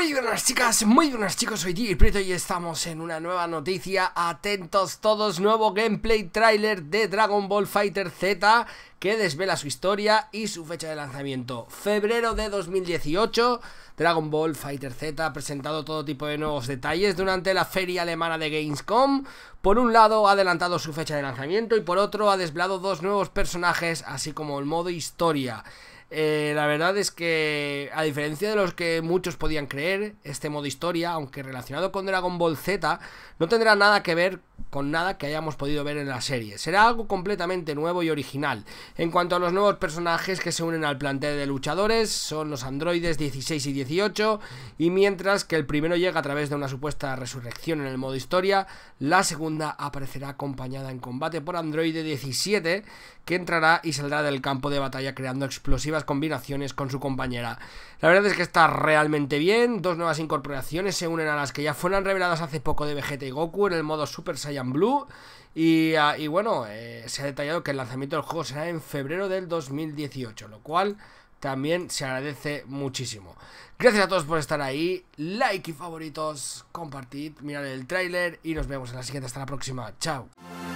Muy buenas chicas, muy buenas chicos, soy DJ Prieto y estamos en una nueva noticia. Atentos todos, nuevo gameplay trailer de Dragon Ball Fighter Z que desvela su historia y su fecha de lanzamiento. Febrero de 2018, Dragon Ball Fighter Z ha presentado todo tipo de nuevos detalles durante la feria alemana de Gamescom. Por un lado ha adelantado su fecha de lanzamiento y por otro ha desvelado dos nuevos personajes, así como el modo historia. La verdad es que, a diferencia de los que muchos podían creer, este modo historia, aunque relacionado con Dragon Ball Z, no tendrá nada que ver con nada que hayamos podido ver en la serie. Será algo completamente nuevo y original. En cuanto a los nuevos personajes que se unen al plantel de luchadores, son los androides 16 y 18, y mientras que el primero llega a través de una supuesta resurrección en el modo historia, la segunda aparecerá acompañada en combate por androide 17, que entrará y saldrá del campo de batalla creando explosivas combinaciones con su compañera. La verdad es que está realmente bien. Dos nuevas incorporaciones se unen a las que ya fueron reveladas hace poco de Vegeta y Goku en el modo Super Saiyan Blue. Y bueno, se ha detallado que el lanzamiento del juego será en febrero del 2018, lo cual también se agradece muchísimo. Gracias a todos por estar ahí, like y favoritos, compartid, mirad el tráiler y nos vemos en la siguiente. Hasta la próxima, chao.